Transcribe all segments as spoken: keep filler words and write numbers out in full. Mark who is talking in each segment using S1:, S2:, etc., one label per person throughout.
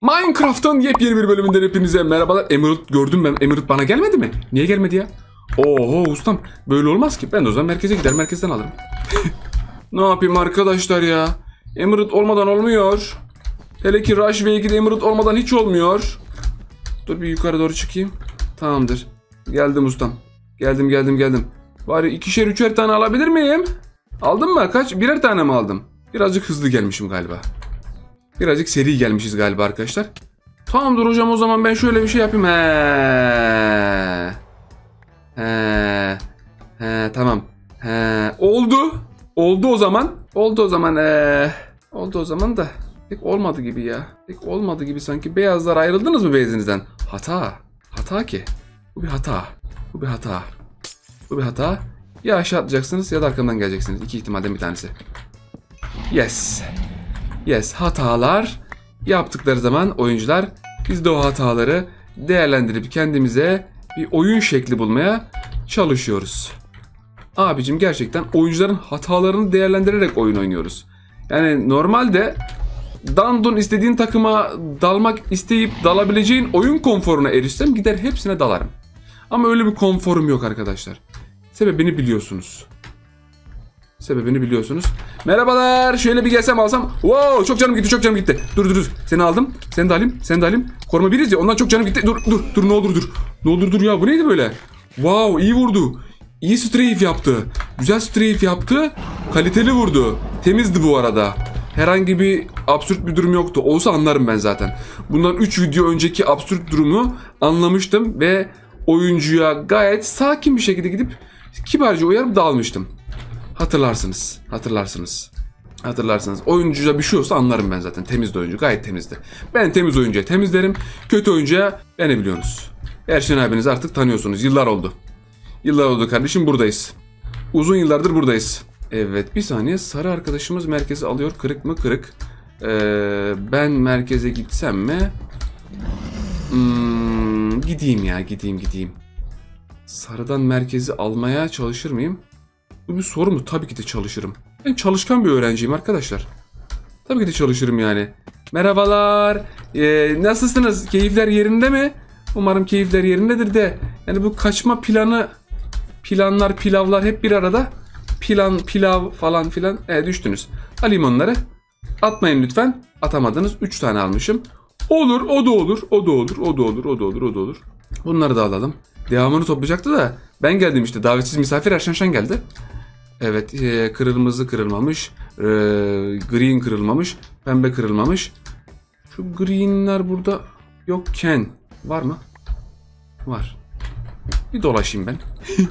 S1: Minecraft'ın yepyeni bir bölümünden hepinize merhabalar. Emerald gördüm ben. Emerald bana gelmedi mi? Niye gelmedi ya? Oho ustam, böyle olmaz ki. Ben de o zaman merkeze gider, merkezden alırım. Ne yapayım arkadaşlar ya? Emerald olmadan olmuyor. Hele ki Rush ve ikide Emerald olmadan hiç olmuyor. Dur bir yukarı doğru çıkayım. Tamamdır. Geldim ustam. Geldim geldim geldim. Bari ikişer üçer tane alabilir miyim? Aldın mı? Kaç? Birer tane mi aldım? Birazcık hızlı gelmişim galiba. Birazcık seri gelmişiz galiba arkadaşlar. Tamamdır hocam, o zaman ben şöyle bir şey yapayım. He. He. He tamam. He. Oldu. Oldu o zaman. Oldu o zaman. Ee. Oldu o zaman da. Pek olmadı gibi ya. Pek olmadı gibi sanki. Beyazlar, ayrıldınız mı beyazinizden? Hata. Hata ki. Bu bir hata. Bu bir hata. Bu bir hata. Ya aşağı atlayacaksınız ya da arkamdan geleceksiniz. İki ihtimalden bir tanesi. Yes. Yes. Hatalar yaptıkları zaman oyuncular, biz de o hataları değerlendirip kendimize bir oyun şekli bulmaya çalışıyoruz. Abicim gerçekten oyuncuların hatalarını değerlendirerek oyun oynuyoruz. Yani normalde dandun istediğin takıma dalmak isteyip dalabileceğin oyun konforuna erişsem gider hepsine dalarım. Ama öyle bir konforum yok arkadaşlar. Sebebini biliyorsunuz. Sebebini biliyorsunuz. Merhabalar. Şöyle bir gelsem alsam. Wow, çok canım gitti, çok canım gitti. Dur dur dur. Seni aldım. Seni de alayım. Seni de alayım. Koruma biriz ya. Ondan çok canım gitti. Dur dur dur. Ne olur dur. Ne olur dur ya. Bu neydi böyle? Wow, iyi vurdu. İyi strafe yaptı. Güzel strafe yaptı. Kaliteli vurdu. Temizdi bu arada. Herhangi bir absürt bir durum yoktu. Olsa anlarım ben zaten. Bundan üç video önceki absürt durumu anlamıştım ve oyuncuya gayet sakin bir şekilde gidip kibarca uyarıp dağılmıştım. Hatırlarsınız. Hatırlarsınız. Hatırlarsınız. Oyuncuya bir şey olsa anlarım ben zaten. Temizdi oyuncu. Gayet temizdi. Ben temiz oyuncuya temizlerim. Kötü oyuncuya beni biliyorsunuz. Erşen abinizi artık tanıyorsunuz. Yıllar oldu. Yıllar oldu kardeşim, buradayız. Uzun yıllardır buradayız. Evet, bir saniye. Sarı arkadaşımız merkezi alıyor. Kırık mı? Kırık. Ee, ben merkeze gitsem mi? Hmm, gideyim ya. Gideyim gideyim. Sarıdan merkezi almaya çalışır mıyım? Bu bir soru mu? Tabii ki de çalışırım. Ben çalışkan bir öğrenciyim arkadaşlar. Tabii ki de çalışırım yani. Merhabalar. Ee, nasılsınız? Keyifler yerinde mi? Umarım keyifler yerindedir de. Yani bu kaçma planı, planlar, pilavlar hep bir arada. Plan, pilav falan filan. E, düştünüz. Alayım onları. Atmayın lütfen. Atamadınız. üç tane almışım. Olur, o da olur. O da olur. O da olur. O da olur. O da olur. Bunları da alalım. Devamını toplayacaktı da ben geldim işte. Davetsiz misafir Erşen geldi. Evet, e, kırmızı kırılmamış. E, green kırılmamış. Pembe kırılmamış. Şu greenler burada yokken. Var mı? Var. Bir dolaşayım ben.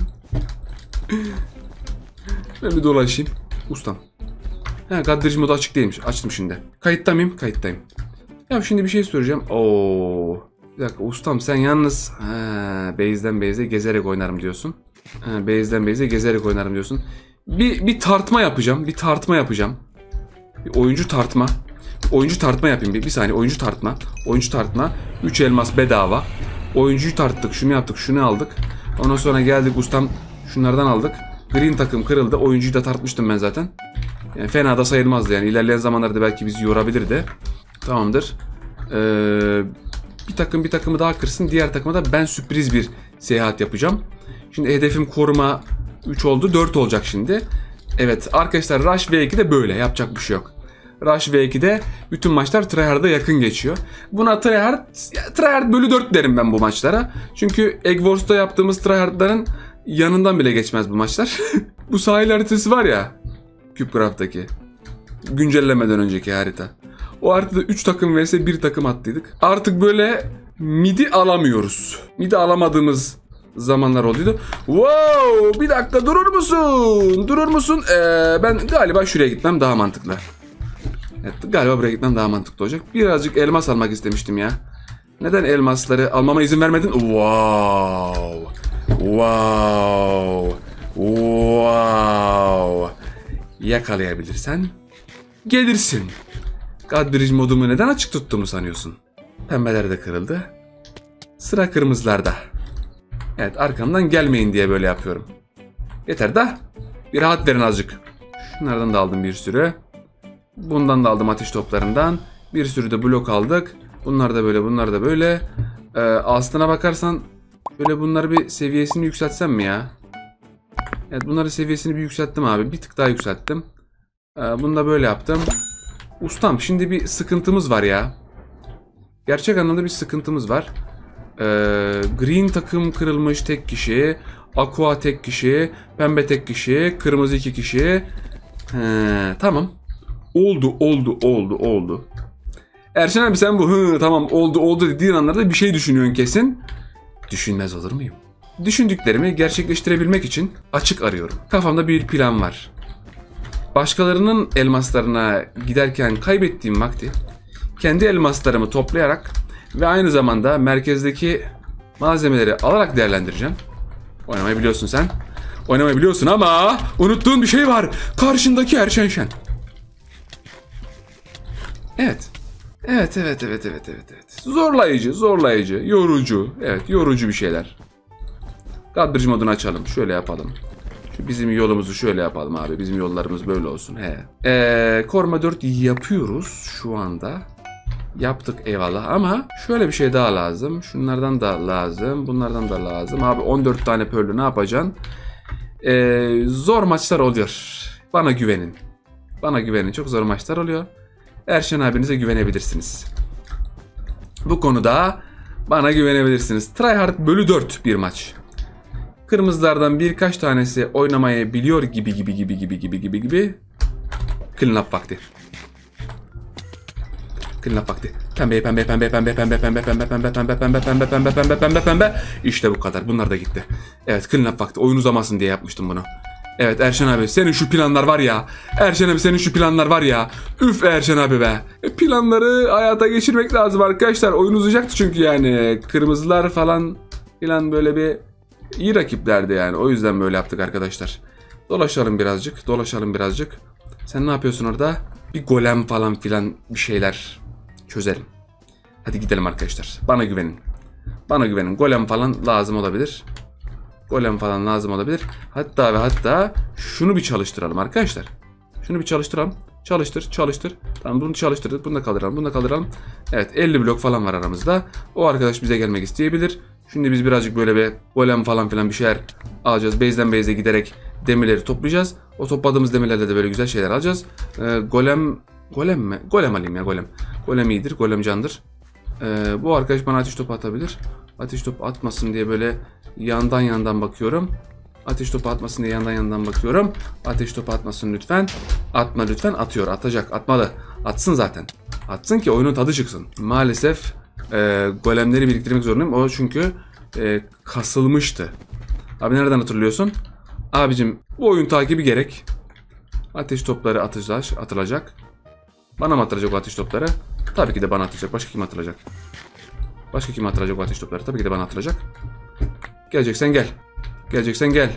S1: Ben bir dolaşayım. Ustam. He, kadraj modu açık değilmiş. Açtım şimdi. Kayıtta mıyım? Kayıttayım. Ya şimdi bir şey soracağım. Oo. Bir dakika ustam, sen yalnız ha, base'den base'e gezerek oynarım diyorsun. Ha, base'den base'e gezerek oynarım diyorsun. Bir, bir tartma yapacağım. Bir tartma yapacağım. Bir oyuncu tartma. Bir oyuncu tartma yapayım. Bir, bir saniye oyuncu tartma. Oyuncu tartma. üç elmas bedava. Oyuncuyu tarttık. Şunu yaptık. Şunu aldık. Ondan sonra geldik ustam. Şunlardan aldık. Green takım kırıldı. Oyuncuyu da tartmıştım ben zaten. Yani fena da sayılmazdı yani. İlerleyen zamanlarda belki bizi yorabilirdi. Tamamdır. Ee, bir takım bir takımı daha kırsın. Diğer takıma da ben sürpriz bir seyahat yapacağım. Şimdi hedefim koruma üç oldu. dört olacak şimdi. Evet arkadaşlar, Rush V ikide böyle. Yapacak bir şey yok. Rush V ikide bütün maçlar tryhard'a yakın geçiyor. Buna tryhard, tryhard bölü dört derim ben bu maçlara. Çünkü Egg Wars'ta yaptığımız tryhard'ların yanından bile geçmez bu maçlar. Bu sahil haritası var ya. CubeCraft'taki. Güncellemeden önceki harita. O haritada üç takım verse bir takım attıydık. Artık böyle midi alamıyoruz. Midi alamadığımız zamanlar oluyordu. Wow, bir dakika durur musun? Durur musun? Ee, ben galiba şuraya gitmem daha mantıklı. Evet, galiba buraya gitmem daha mantıklı olacak. Birazcık elmas almak istemiştim ya. Neden elmasları almama izin vermedin? Wow. Wow. Wow. Yakalayabilirsen gelirsin. Kadraj modumu neden açık tuttuğumu sanıyorsun? Pembeler de kırıldı. Sıra kırmızılarda. Evet, arkamdan gelmeyin diye böyle yapıyorum. Yeter da bir rahat verin azıcık. Şunlardan da aldım bir sürü. Bundan da aldım, ateş toplarından. Bir sürü de blok aldık. Bunlar da böyle, bunlar da böyle. Ee, aslına bakarsan böyle bunları bir seviyesini yükseltsem mi ya? Evet, bunların seviyesini bir yükselttim abi. Bir tık daha yükselttim. Ee, bunu da böyle yaptım. Ustam, şimdi bir sıkıntımız var ya. Gerçek anlamda bir sıkıntımız var. Ee, green takım kırılmış tek kişi. Aqua tek kişi. Pembe tek kişi. Kırmızı iki kişi. He, tamam. Oldu, oldu, oldu, oldu. Erşen abi sen bu hı tamam oldu oldu dediğin anlarda bir şey düşünüyorsun kesin. Düşünmez olur muyum? Düşündüklerimi gerçekleştirebilmek için açık arıyorum. Kafamda bir plan var. Başkalarının elmaslarına giderken kaybettiğim vakti kendi elmaslarımı toplayarak ve aynı zamanda merkezdeki malzemeleri alarak değerlendireceğim. Oynamayı biliyorsun sen. Oynamayı biliyorsun ama unuttuğun bir şey var. Karşındaki Erşen Şen. Evet. Evet, evet, evet, evet, evet, evet. Zorlayıcı, zorlayıcı, yorucu. Evet, yorucu bir şeyler. Kadrıcı modunu açalım. Şöyle yapalım. Şu bizim yolumuzu şöyle yapalım abi. Bizim yollarımız böyle olsun. He. Ee, koruma dört yapıyoruz şu anda. Yaptık eyvallah ama şöyle bir şey daha lazım. Şunlardan da lazım. Bunlardan da lazım. Abi on dört tane pörlü ne yapacaksın? Ee, zor maçlar oluyor. Bana güvenin. Bana güvenin. Çok zor maçlar oluyor. Erşen abinize güvenebilirsiniz. Bu konuda bana güvenebilirsiniz. Tryhard bölü dört bir maç. Kırmızılardan birkaç tanesi oynamayı biliyor gibi gibi gibi gibi gibi gibi gibi. Clean up vakti. Clean up vakti. Pembe pembe pembe pembe pembe pembe pembe pembe pembe pembe pembe pembe pembe pembe pembe. İşte bu kadar. Bunlar da gitti. Evet, clean up vakti. Oyun uzamasın diye yapmıştım bunu. Evet Erşen abi, senin şu planlar var ya. Erşen abi senin şu planlar var ya. Üf Erşen abi be. Planları hayata geçirmek lazım arkadaşlar. Oyun uzayacaktı çünkü yani. Kırmızılar falan filan böyle bir iyi rakiplerdi yani. O yüzden böyle yaptık arkadaşlar. Dolaşalım birazcık. Dolaşalım birazcık. Sen ne yapıyorsun orada? Bir golem falan filan bir şeyler çözelim. Hadi gidelim arkadaşlar. Bana güvenin. Bana güvenin. Golem falan lazım olabilir. Golem falan lazım olabilir. Hatta ve hatta şunu bir çalıştıralım arkadaşlar. Şunu bir çalıştıralım. Çalıştır, çalıştır. Tamam, bunu çalıştırdık. Bunu da kaldıralım, bunu da kaldıralım. Evet, elli blok falan var aramızda. O arkadaş bize gelmek isteyebilir. Şimdi biz birazcık böyle bir golem falan filan bir şeyler alacağız. Base'den base'e giderek demirleri toplayacağız. O topladığımız demirlerle de böyle güzel şeyler alacağız. Ee, golem, golem mi? Golem alayım ya, golem. Golem iyidir, golem candır. Ee, bu arkadaş bana ateş topu atabilir. Ateş topu atmasın diye böyle yandan yandan bakıyorum. Ateş topu atmasın diye yandan yandan bakıyorum. Ateş topu atmasın lütfen. Atma lütfen. Atıyor. Atacak. Atmalı. Atsın zaten. Atsın ki oyunun tadı çıksın. Maalesef e, golemleri biriktirmek zorundayım. O çünkü e, kasılmıştı. Abi nereden hatırlıyorsun? Abicim bu oyun takibi gerek. Ateş topları atacak, atılacak. Bana mı atılacak o ateş topları? Tabii ki de bana atılacak. Başka kim atılacak? Başka kim atılacak o ateş topları? Tabii ki de bana atılacak. Geleceksen gel. Geleceksen gel.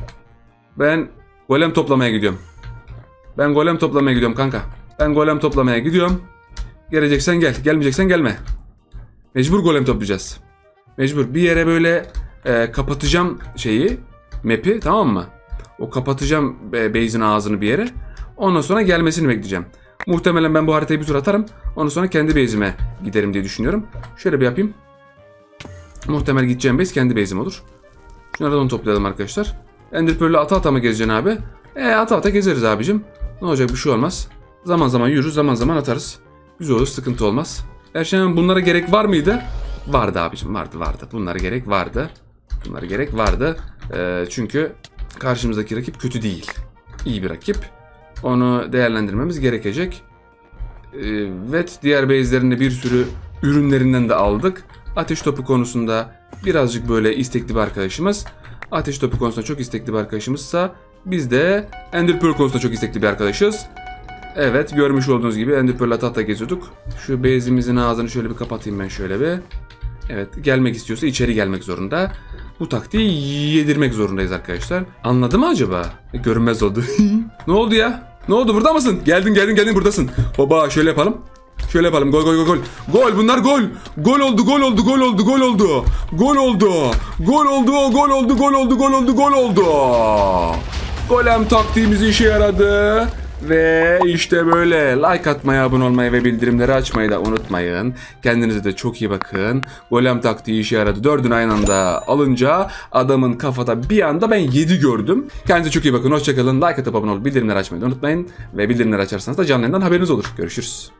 S1: Ben golem toplamaya gidiyorum. Ben golem toplamaya gidiyorum kanka. Ben golem toplamaya gidiyorum. Geleceksen gel. Gelmeyeceksen gelme. Mecbur golem toplayacağız. Mecbur. Bir yere böyle e, kapatacağım şeyi. Map'i, tamam mı? O kapatacağım e, base'in ağzını bir yere. Ondan sonra gelmesini bekleyeceğim. Muhtemelen ben bu haritayı bir tur atarım. Ondan sonra kendi base'ime giderim diye düşünüyorum. Şöyle bir yapayım. Muhtemel gideceğim base kendi base'im olur. Şunları da onu toplayalım arkadaşlar. Ender Pearl'ü ata ata mı gezeceksin abi? E ata ata gezeriz abicim. Ne olacak, bir şey olmaz. Zaman zaman yürürüz, zaman zaman atarız. Güzel olur, sıkıntı olmaz. Erşen, bunlara gerek var mıydı? Vardı abicim, vardı vardı. Bunlara gerek vardı. Bunlara gerek vardı. E, çünkü karşımızdaki rakip kötü değil. İyi bir rakip. Onu değerlendirmemiz gerekecek. E, ve diğer base'lerinde bir sürü ürünlerinden de aldık. Ateş topu konusunda birazcık böyle istekli bir arkadaşımız. Ateş topu konusunda çok istekli bir arkadaşımızsa biz de Ender Pearl konusunda çok istekli bir arkadaşız. Evet, görmüş olduğunuz gibi Ender Pearl'la tahta geziyorduk. Şu base'imizin ağzını şöyle bir kapatayım ben şöyle bir. Evet, gelmek istiyorsa içeri gelmek zorunda. Bu taktiği yedirmek zorundayız arkadaşlar. Anladı mı acaba? E, görünmez oldu. Ne oldu ya? Ne oldu, burada mısın? Geldin geldin geldin, buradasın. Baba şöyle yapalım. Şöyle yapalım. Gol gol gol gol. Gol, bunlar gol. Gol oldu, gol oldu, gol oldu, gol oldu. Gol oldu. Gol oldu, gol oldu, gol oldu, gol oldu, gol oldu. Golem taktiğimiz işe yaradı. Ve işte böyle like atmayı, abone olmayı ve bildirimleri açmayı da unutmayın. Kendinize de çok iyi bakın. Golem taktiği işe yaradı. Dördünü aynı anda alınca adamın kafada bir anda ben yedi gördüm. Kendinize çok iyi bakın. Hoşçakalın. Like atıp abone olup bildirimleri açmayı da unutmayın. Ve bildirimleri açarsanız da canlı yayından haberiniz olur. Görüşürüz.